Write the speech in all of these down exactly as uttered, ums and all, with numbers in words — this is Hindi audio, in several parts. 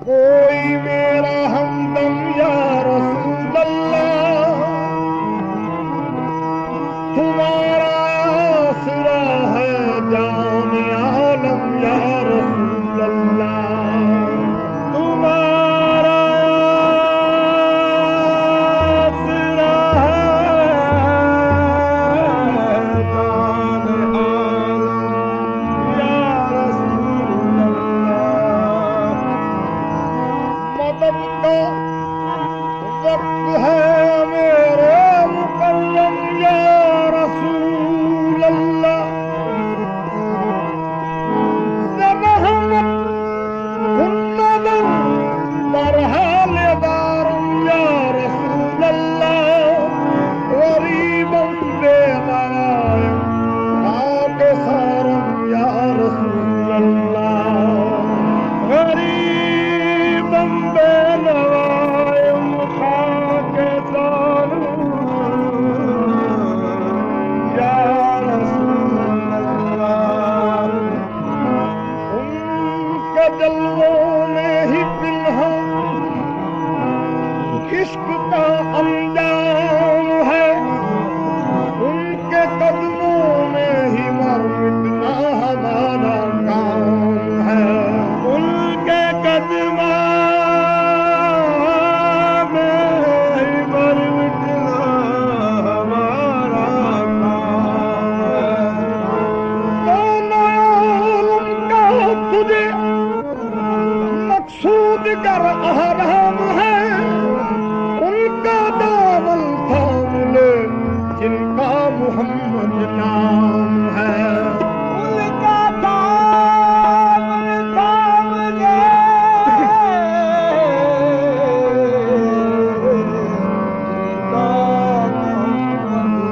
कोई मेरा हमदम या रसूल अल्लाह, तुम्हारा आसरा है जान आलम या रसूल अल्लाह, तुम्हारा आसरा है जान आलम या रसूल अल्लाह। मदद का वक्त है मेरे मुकल्लम या रसूल अल्लाह, ज़रहमत हुन्नदर बरहाल दारम या रसूल अल्लाह, गरीबम बेगरायम आके सारम या रसूल अल्लाह, गरीबम बेनवायम खाके सारम या रसूल अल्लाह। उनके जलवों में ही पिन्हा इश्क का अंजाम है, उनके कदमों में ही मर मिटना हमारा काम है, उनके कदमों में ही मर मिटना हमारा काम है। दोनों आलम का तुझे मकसूद कर आराम है, उनका दामन थाम ले जिनका मोहम्मद नाम है, उनका दामन थाम ले जिनका मोहम्मद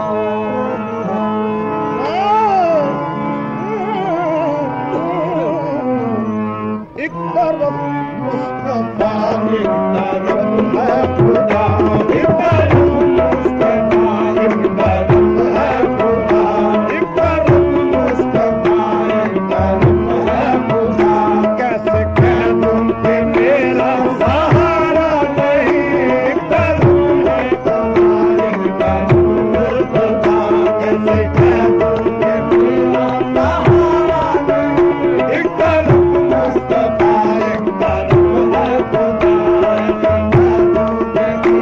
नाम है। एक तरफ मुस्तफा, एक तरफ है खुदा, एक तरफ मुस्तफा, एक तरफ है खुदा, एक तरफ मुस्तफा, एक तरफ है खुदा। कैसे कह दूं कि मेरा सहारा नहीं, एक तरफ मुस्तफा, एक तरफ मुस्तफा। कैसे कह दूं कि मेरा सहारा नहीं, एक तरफ मुस्तफा, एक तरफ है खुदा।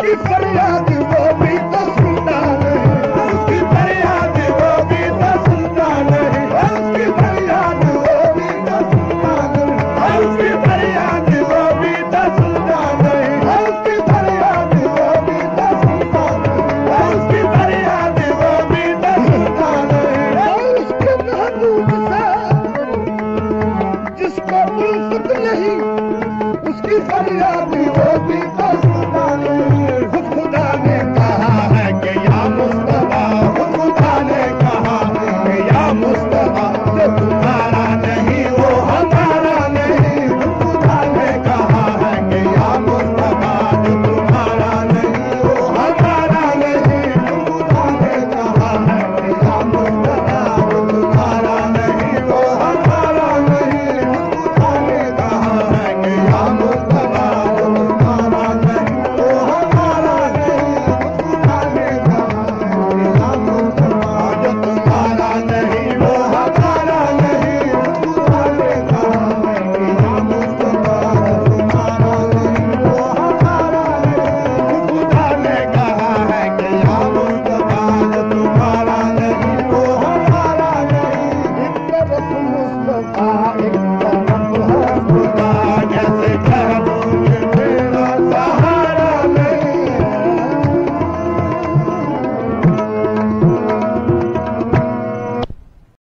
उसकी फरियाद वो भी तो सुनता नहीं, उसकी फरियाद वो भी तो सुनता नहीं, उसकी फरियाद वो भी तो सुनता नहीं, उसकी फरियाद वो भी तो सुनता नहीं, उसकी फरियाद वो भी तो सुनता नहीं, उसकी फरियाद वो भी तो सुनता नहीं। उसके महबूब से जिसको उल्फत नहीं, उसकी फरियाद